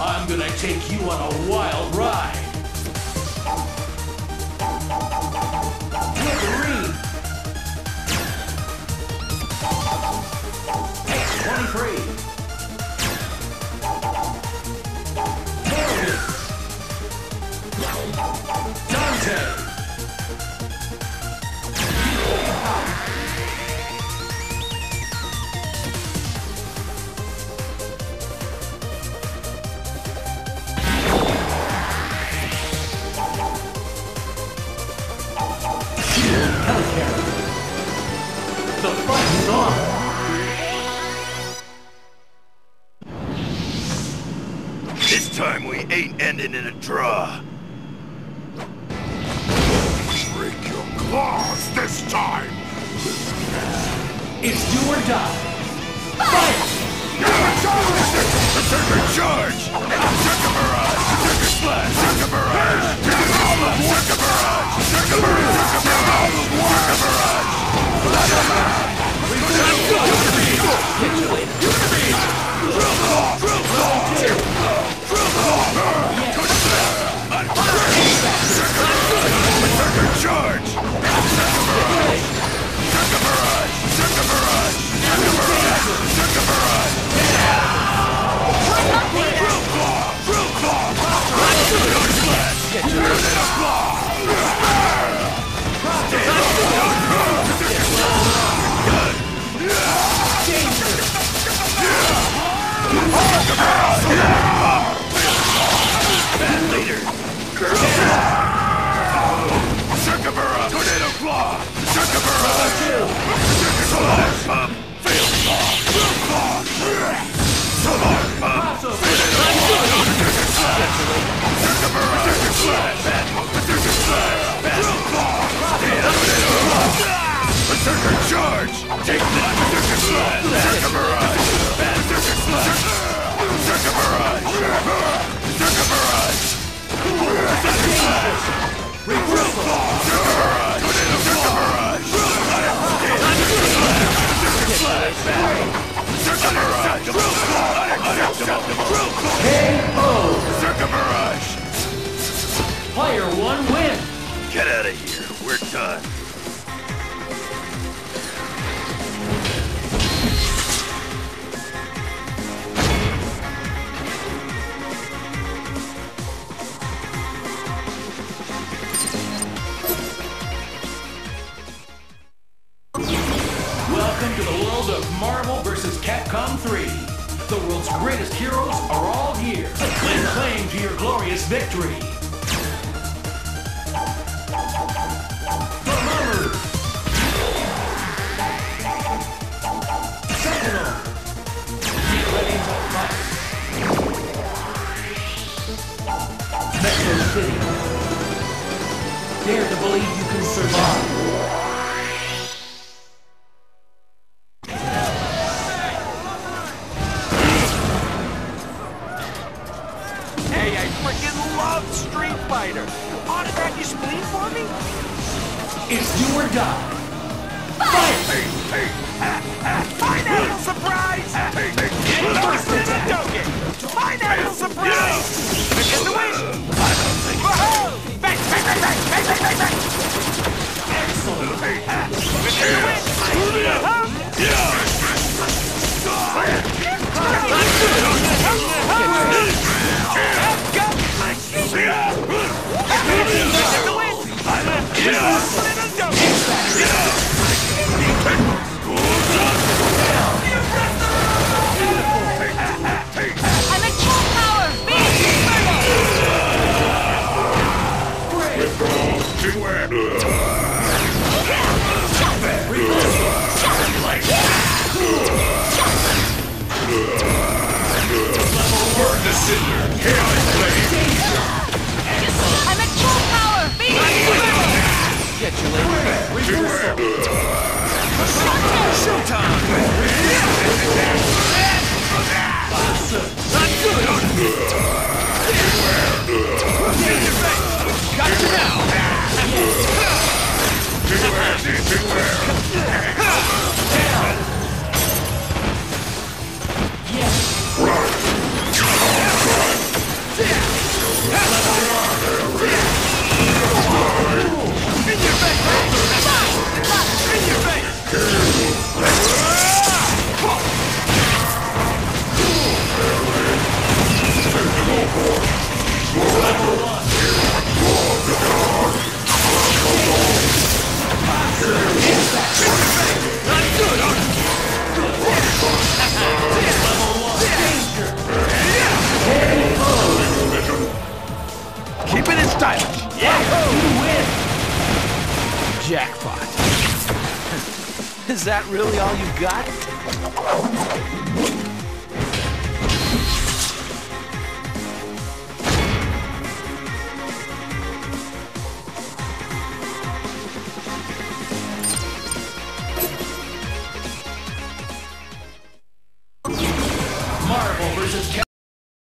I'm gonna take you on a wild ride. Wolverine. X-23. Dante! The fight is on! This time we ain't ending in a draw. Break your claws this time! It's do or die. Fight! Berserker charge! Berserker barrage! Berserker splash! Berserker barrage! Berserker barrage! Berserker barrage! Berserker barrage! Berserker charge! Berserker barrage! Berserker barrage! Berserker barrage! Berserker barrage! Berserker barrage! Drill claw! Drill claw! Berserker splash! Tornado claw! Bad leader! Berserker barrage! Tornado claw! Berserker barrage! Berserker splash! Fail claw! Drill claw! Solar pump! Berserker slash! Berserker barrage! Berserker slash! Berserker slash! Drill claw! Tornado claw! Berserker charge! Take that! Berserker slash! Berserker barrage! Berserker slash! Berserker barrage! Berserker barrage! Berserker slash! Drill claw! Berserker barrage! Berserker barrage! Berserker slash! Berserker barrage! Drill claw! Unacceptable! Drill claw! KO! Berserker barrage! Player 1 win! Get out of here. We're done. Welcome to the world of Marvel vs. Capcom 3. The world's greatest heroes are all here. Lay claim to your glorious victory. Mamamoo. Sentinel. Get ready to fight. Metro City. Dare to believe you can survive. It's do or die. Fight! Pineapple surprise! First in a token! Pineapple surprise! Get the wish! Whoa! Bang, bang, bang, bang, bang, bang, bang, bang! Excellent. Get the wish! Burn the cinder! Chaos blade! I'm at full power! Get you later. Reversal. Showtime! Awesome. Not good! Got you now! Beware! Yes. Stylish. Yeah, you win. Jackpot. Is that really all you got?